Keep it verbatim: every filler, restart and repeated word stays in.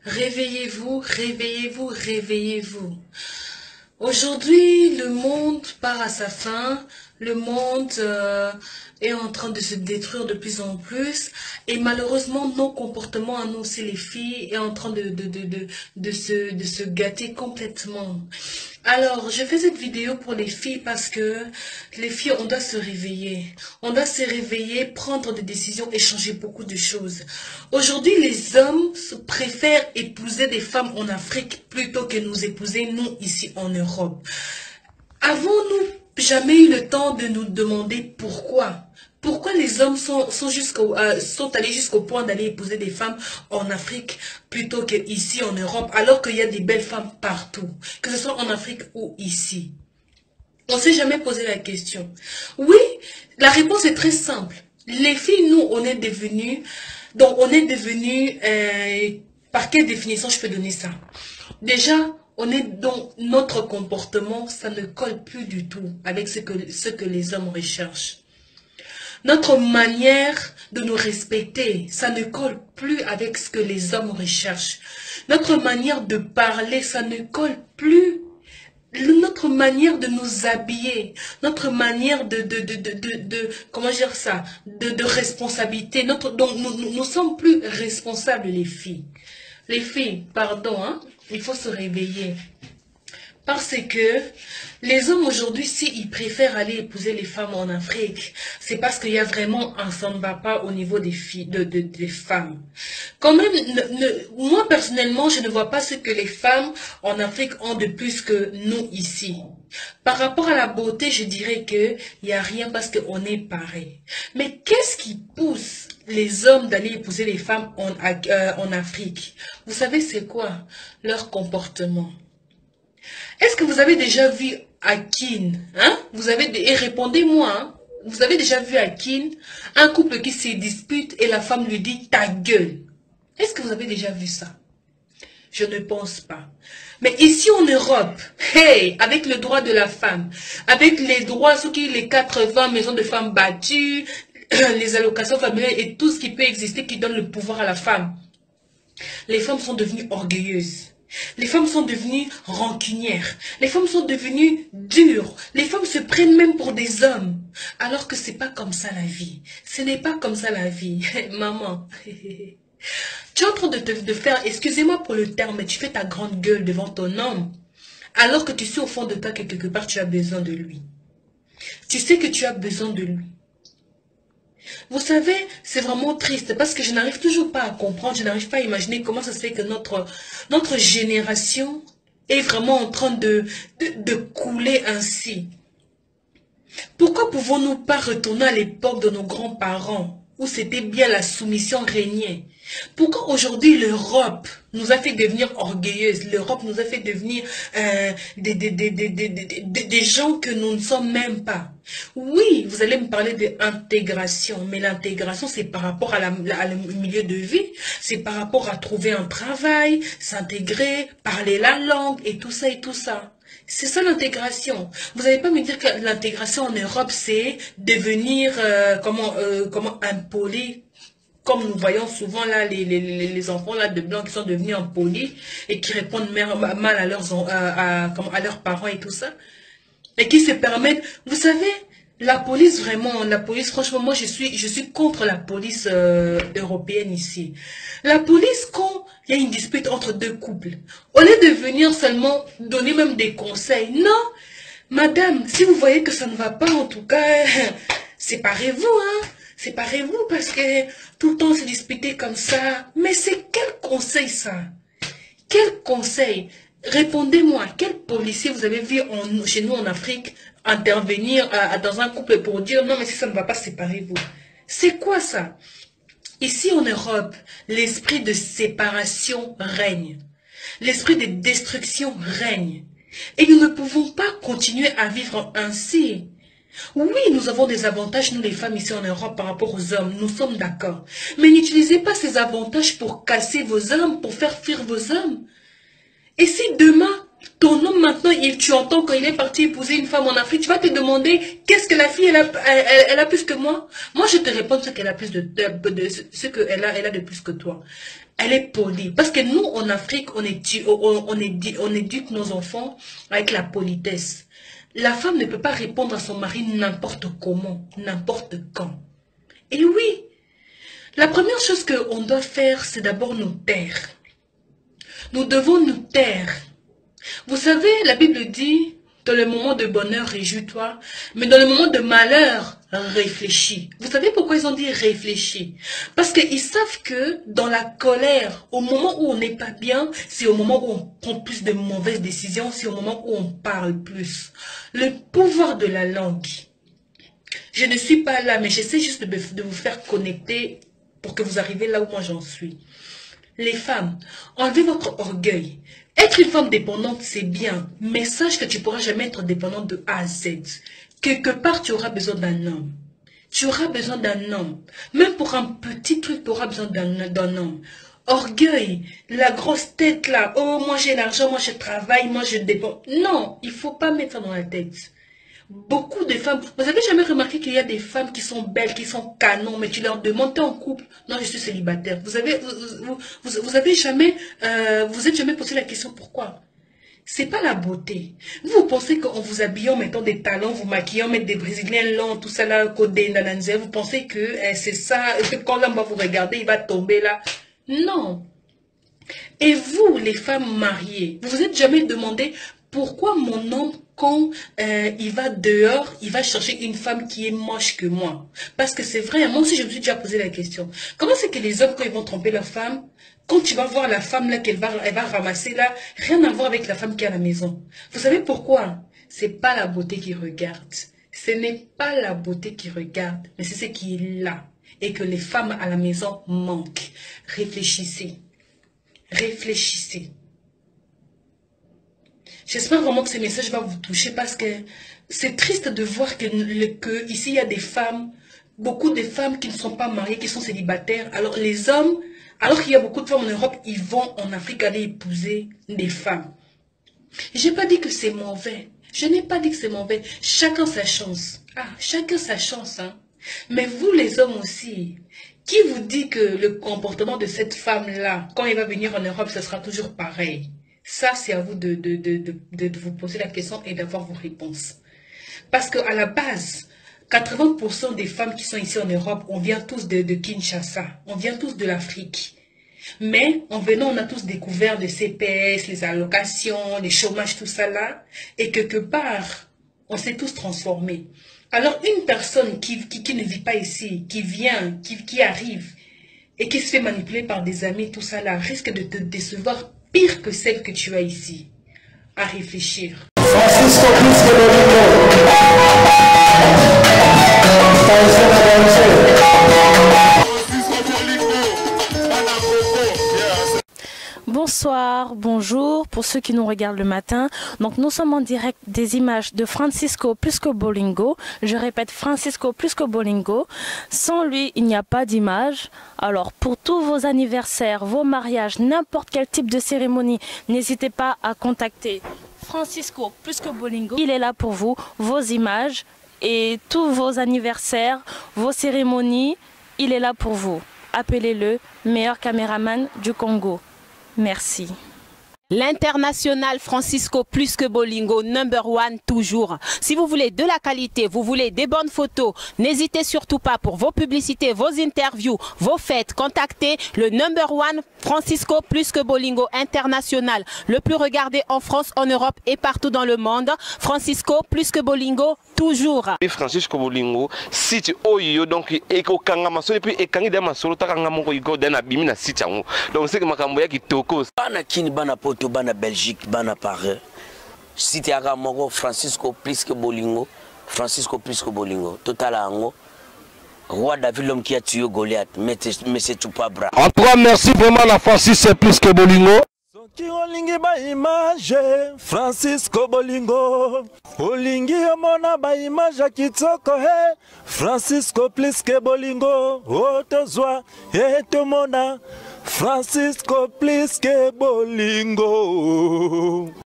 Réveillez-vous, réveillez-vous, réveillez-vous. Aujourd'hui, le monde part à sa fin. Le monde euh, est en train de se détruire de plus en plus. Et malheureusement, nos comportements à nous aussi, les filles, est en train de, de, de, de, de, se, de se gâter complètement. Alors, je fais cette vidéo pour les filles parce que les filles, on doit se réveiller. On doit se réveiller, prendre des décisions et changer beaucoup de choses. Aujourd'hui, les hommes préfèrent épouser des femmes en Afrique plutôt que nous épouser, nous, ici en Europe. Avons-nous jamais eu le temps de nous demander pourquoi? Pourquoi les hommes sont, sont, jusqu'au, euh, sont allés jusqu'au point d'aller épouser des femmes en Afrique plutôt qu'ici en Europe, alors qu'il y a des belles femmes partout, que ce soit en Afrique ou ici? On ne s'est jamais posé la question. Oui, la réponse est très simple. Les filles, nous, on est devenus, donc on est devenus, euh, par quelle définition je peux donner ça? Déjà, on est dans notre comportement, ça ne colle plus du tout avec ce que, ce que les hommes recherchent. Notre manière de nous respecter, ça ne colle plus avec ce que les hommes recherchent. Notre manière de parler, ça ne colle plus. Notre manière de nous habiller, notre manière de, de, de, de, de, de comment dire ça, de, de responsabilité. Notre, donc, nous, nous, nous sommes plus responsables, les filles. Les filles, pardon, hein, il faut se réveiller. Parce que les hommes aujourd'hui, s'ils préfèrent aller épouser les femmes en Afrique, c'est parce qu'il y a vraiment un ça ne va pas au niveau des filles, de, de, des femmes. Quand même, ne, ne, moi personnellement, je ne vois pas ce que les femmes en Afrique ont de plus que nous ici. Par rapport à la beauté, je dirais que il n'y a rien parce qu'on est pareil. Mais qu'est-ce qui pousse les hommes d'aller épouser les femmes en, euh, en Afrique? Vous savez c'est quoi? Leur comportement. Est-ce que vous avez déjà vu Akin, hein? Vous avez et répondez-moi, hein? Vous avez déjà vu Akin, un couple qui se dispute et la femme lui dit ta gueule. Est-ce que vous avez déjà vu ça? Je ne pense pas. Mais ici en Europe, hey, avec le droit de la femme, avec les droits, ceux qui les quatre-vingts maisons de femmes battues, les allocations familiales et tout ce qui peut exister qui donne le pouvoir à la femme, les femmes sont devenues orgueilleuses. Les femmes sont devenues rancunières. Les femmes sont devenues dures. Les femmes se prennent même pour des hommes. Alors que c'est pas comme ça la vie. Ce n'est pas comme ça la vie. Maman. Tu es en train de, te, de faire, excusez-moi pour le terme, mais tu fais ta grande gueule devant ton homme. Alors que tu sais au fond de toi que quelque part tu as besoin de lui. Tu sais que tu as besoin de lui. Vous savez, c'est vraiment triste parce que je n'arrive toujours pas à comprendre, je n'arrive pas à imaginer comment ça se fait que notre, notre génération est vraiment en train de, de, de couler ainsi. Pourquoi pouvons-nous pas retourner à l'époque de nos grands-parents où c'était bien la soumission régnait? Pourquoi aujourd'hui l'Europe nous a fait devenir orgueilleuses? L'Europe nous a fait devenir euh, des, des, des, des, des, des, des gens que nous ne sommes même pas. Oui, vous allez me parler d'intégration, mais l'intégration c'est par rapport à, la, à le milieu de vie, c'est par rapport à trouver un travail, s'intégrer, parler la langue et tout ça et tout ça. C'est ça l'intégration. Vous n'allez pas me dire que l'intégration en Europe c'est devenir euh, comment, euh, comment impoli. Comme nous voyons souvent là les, les, les enfants là de blancs qui sont devenus impolis et qui répondent mal à leurs, à, à, à leurs parents et tout ça. Et qui se permettent, vous savez, la police vraiment, la police franchement, moi je suis, je suis contre la police euh, européenne ici. La police quand il y a une dispute entre deux couples, au lieu de venir seulement donner même des conseils, non, madame, si vous voyez que ça ne va pas en tout cas, séparez-vous, hein. Séparez-vous parce que tout le temps se disputer comme ça. Mais c'est quel conseil ça? Quel conseil? Répondez-moi, quel policier vous avez vu en, chez nous en Afrique intervenir à, à, dans un couple pour dire non mais si ça ne va pas, séparez-vous? C'est quoi ça? Ici en Europe, l'esprit de séparation règne. L'esprit de destruction règne. Et nous ne pouvons pas continuer à vivre ainsi. Oui, nous avons des avantages, nous les femmes ici en Europe par rapport aux hommes, nous sommes d'accord. Mais n'utilisez pas ces avantages pour casser vos hommes, pour faire fuir vos hommes. Et si demain, ton homme maintenant, il il, tu entends quand il est parti épouser une femme en Afrique, tu vas te demander qu'est-ce que la fille elle a, elle, elle, elle a plus que moi. Moi, je te réponds ce qu'elle a plus de, de, de ce qu'elle a, elle a de plus que toi. Elle est polie. Parce que nous, en Afrique, on éduque, on, on éduque, on éduque nos enfants avec la politesse. La femme ne peut pas répondre à son mari n'importe comment, n'importe quand. Et oui, la première chose qu'on doit faire, c'est d'abord nous taire. Nous devons nous taire. Vous savez, la Bible dit, dans le moment de bonheur, réjouis-toi, mais dans le moment de malheur, réfléchis. Vous savez pourquoi ils ont dit réfléchis? Parce qu'ils savent que dans la colère, au moment où on n'est pas bien, c'est au moment où on prend plus de mauvaises décisions, c'est au moment où on parle plus. Le pouvoir de la langue. Je ne suis pas là, mais j'essaie juste de, de vous faire connecter pour que vous arriviez là où moi j'en suis. Les femmes, enlevez votre orgueil. Être une femme dépendante, c'est bien, mais sache que tu ne pourras jamais être dépendante de A à Z. Quelque part, tu auras besoin d'un homme. Tu auras besoin d'un homme. Même pour un petit truc, tu auras besoin d'un homme. Orgueil, la grosse tête là, oh, moi j'ai l'argent, moi je travaille, moi je dépends. Non, il ne faut pas mettre ça dans la tête. Beaucoup de femmes, vous avez jamais remarqué qu'il y a des femmes qui sont belles, qui sont canons, mais tu leur demandes, t'es en couple? Non, je suis célibataire. Vous avez, vous, vous, vous avez jamais, euh, vous êtes jamais posé la question pourquoi? C'est pas la beauté. Vous, vous pensez qu'en vous habillant, mettant des talons, vous maquillant, mettre des brésiliens longs, tout ça là, codé, nananzé, vous pensez que eh, c'est ça, que quand l'homme va vous regarder, il va tomber là. Non. Et vous, les femmes mariées, vous vous êtes jamais demandé pourquoi mon homme, quand euh, il va dehors, il va chercher une femme qui est moche que moi? Parce que c'est vrai, moi aussi je me suis déjà posé la question. Comment c'est que les hommes, quand ils vont tromper leur femme, quand tu vas voir la femme là qu'elle va, elle va ramasser là, rien à voir avec la femme qui est à la maison. Vous savez pourquoi? C'est pas la beauté qui regarde. Ce n'est pas la beauté qui regarde, mais c'est ce qui est là. Et que les femmes à la maison manquent. Réfléchissez. Réfléchissez. J'espère vraiment que ce message va vous toucher parce que c'est triste de voir que, que ici il y a des femmes, beaucoup de femmes qui ne sont pas mariées, qui sont célibataires. Alors les hommes, alors qu'il y a beaucoup de femmes en Europe, ils vont en Afrique aller épouser des femmes. Je n'ai pas dit que c'est mauvais. Je n'ai pas dit que c'est mauvais. Chacun sa chance. Ah, chacun sa chance. Hein. Mais vous les hommes aussi, qui vous dit que le comportement de cette femme-là, quand elle va venir en Europe, ce sera toujours pareil? Ça, c'est à vous de, de, de, de, de vous poser la question et d'avoir vos réponses. Parce qu'à la base, quatre-vingts pour cent des femmes qui sont ici en Europe, on vient tous de, de Kinshasa, on vient tous de l'Afrique. Mais en venant, on a tous découvert le C P S, les allocations, les chômages, tout ça là. Et quelque part, on s'est tous transformés. Alors une personne qui, qui, qui ne vit pas ici, qui vient, qui, qui arrive, et qui se fait manipuler par des amis, tout ça là, risque de te décevoir pire que celle que tu as ici. À réfléchir. Francisco Pisco Bonsoir, bonjour pour ceux qui nous regardent le matin. Donc nous sommes en direct des images de Francisco Pisco Bolingo. Je répète, Francisco Pisco Bolingo. Sans lui, il n'y a pas d'image. Alors pour tous vos anniversaires, vos mariages, n'importe quel type de cérémonie, n'hésitez pas à contacter Francisco Pisco Bolingo. Il est là pour vous, vos images et tous vos anniversaires, vos cérémonies, il est là pour vous. Appelez-le meilleur caméraman du Congo. Merci. L'international Francisco Pisco Bolingo, number one toujours. Si vous voulez de la qualité, vous voulez des bonnes photos, n'hésitez surtout pas pour vos publicités, vos interviews, vos fêtes. Contactez le number one Francisco Pisco Bolingo international. Le plus regardé en France, en Europe et partout dans le monde. Francisco Pisco Bolingo toujours. Francisco Bolingo, site oyo donc eko kanga masolo puis ekangi de masolo takanga moko igo dana bimina site yango. Donc c'est que makambo ya kitoko. Bana kini bana poto bana Belgique bana Paris. Site ya moko Francisco Pisco Bolingo, Francisco Pisco Bolingo. Total ango. Roi David l'homme qui a tué Goliath, mais c'est tout pas bras. En tout cas, merci vraiment la Francisco Pisco Bolingo. Soki olingi ba image Francisco Bolingo, olingi omona ba image kitoko he Francisco Pisco Bolingo, otozwa etomona Francisco Pisco Bolingo.